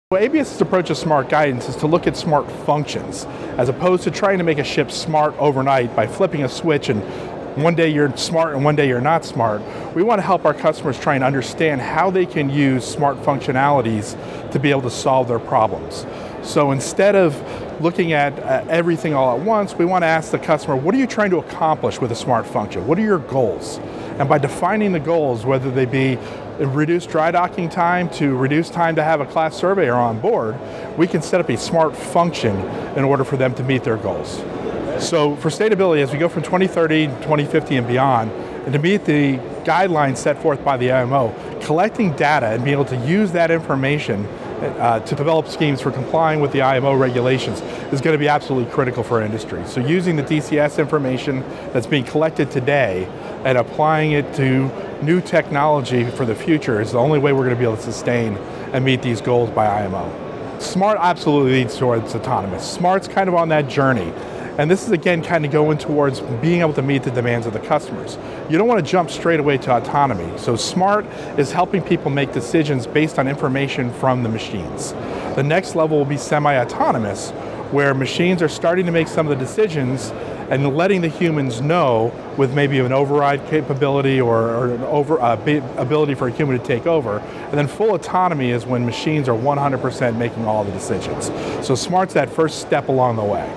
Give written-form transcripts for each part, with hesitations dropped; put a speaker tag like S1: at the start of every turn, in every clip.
S1: Well, ABS's approach to smart guidance is to look at smart functions, as opposed to trying to make a ship smart overnight by flipping a switch and one day you're smart and one day you're not smart. We want to help our customers try and understand how they can use smart functionalities to be able to solve their problems. So instead of looking at everything all at once, we want to ask the customer, what are you trying to accomplish with a smart function? What are your goals? And by defining the goals, whether they be reduce dry docking time to reduce time to have a class surveyor on board, we can set up a smart function in order for them to meet their goals. So for sustainability, as we go from 2030, 2050 and beyond, and to meet the guidelines set forth by the IMO, collecting data and being able to use that information to develop schemes for complying with the IMO regulations is going to be absolutely critical for our industry. So using the DCS information that's being collected today and applying it to new technology for the future is the only way we're going to be able to sustain and meet these goals by IMO. Smart absolutely leads towards autonomous. Smart's kind of on that journey. And this is again kind of going towards being able to meet the demands of the customers. You don't want to jump straight away to autonomy. So smart is helping people make decisions based on information from the machines. The next level will be semi-autonomous, where machines are starting to make some of the decisions and letting the humans know with maybe an override capability or an ability for a human to take over. And then full autonomy is when machines are 100% making all the decisions. So smart's that first step along the way.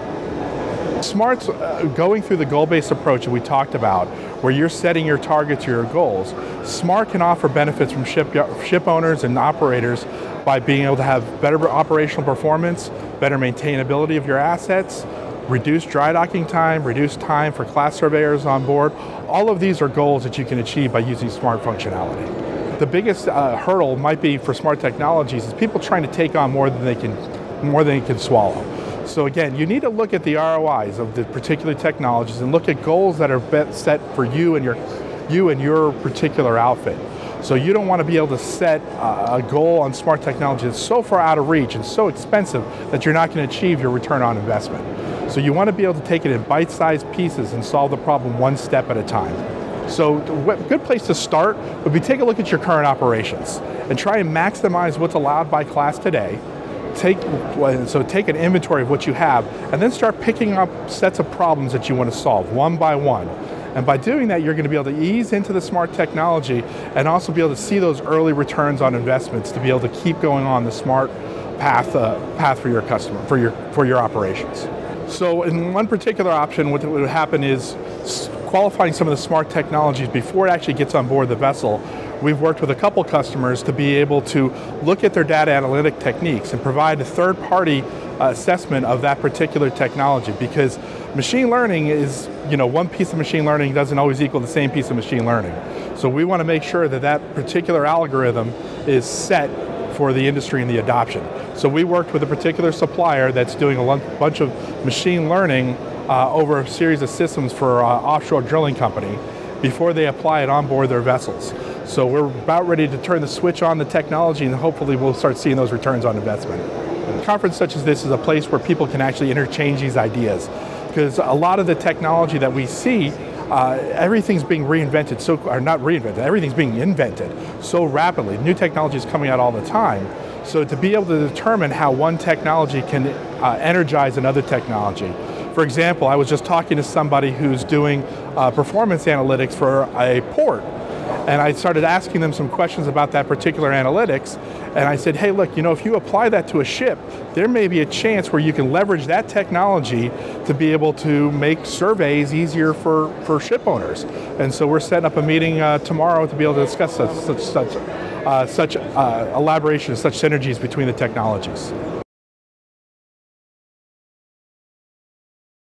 S1: Smart's going through the goal-based approach that we talked about, where you're setting your targets or your goals. Smart can offer benefits from ship owners and operators by being able to have better operational performance, better maintainability of your assets, reduce dry docking time, reduce time for class surveyors on board. All of these are goals that you can achieve by using smart functionality. The biggest hurdle might be for smart technologies is people trying to take on more than they can swallow. So again, you need to look at the ROIs of the particular technologies and look at goals that are set for you and your particular outfit. So you don't want to be able to set a goal on smart technology that's so far out of reach and so expensive that you're not going to achieve your return on investment. So you want to be able to take it in bite-sized pieces and solve the problem one step at a time. So a good place to start would be take a look at your current operations and try and maximize what's allowed by class today. Take an inventory of what you have and then start picking up sets of problems that you want to solve one by one. And by doing that, you're going to be able to ease into the smart technology and also be able to see those early returns on investments to be able to keep going on the smart path for your customer, for your operations. So in one particular option, what would happen is qualifying some of the smart technologies before it actually gets on board the vessel. We've worked with a couple customers to be able to look at their data analytic techniques and provide a third-party assessment of that particular technology, because machine learning is, one piece of machine learning doesn't always equal the same piece of machine learning. So we want to make sure that that particular algorithm is set for the industry and the adoption. So we worked with a particular supplier that's doing a bunch of machine learning over a series of systems for an offshore drilling company before they apply it on board their vessels. So we're about ready to turn the switch on the technology, and hopefully we'll start seeing those returns on investment. A conference such as this is a place where people can actually interchange these ideas, because a lot of the technology that we see, everything's being reinvented, everything's being invented so rapidly. New technology is coming out all the time. So to be able to determine how one technology can energize another technology. For example, I was just talking to somebody who's doing performance analytics for a port. And I started asking them some questions about that particular analytics. And I said, hey, look, if you apply that to a ship, there may be a chance where you can leverage that technology to be able to make surveys easier for ship owners. And so we're setting up a meeting tomorrow to be able to discuss such elaboration, such synergies between the technologies.